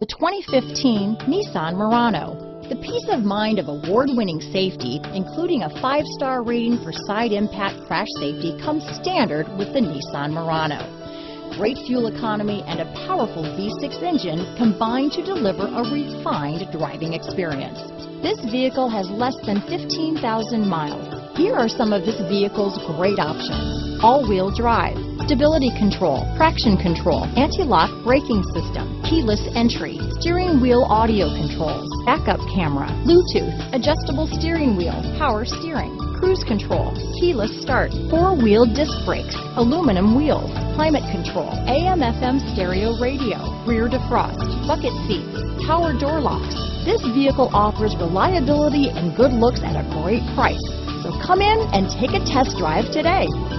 The 2015 Nissan Murano. The peace of mind of award-winning safety, including a 5-star rating for side impact crash safety, comes standard with the Nissan Murano. Great fuel economy and a powerful V6 engine combine to deliver a refined driving experience. This vehicle has less than 15,000 miles. Here are some of this vehicle's great options: all-wheel drive, stability control, traction control, anti-lock braking system, keyless entry, steering wheel audio controls, backup camera, Bluetooth, adjustable steering wheel, power steering, cruise control, keyless start, 4-wheel disc brakes, aluminum wheels, climate control, AM/FM stereo radio, rear defrost, bucket seats, power door locks. This vehicle offers reliability and good looks at a great price. So come in and take a test drive today.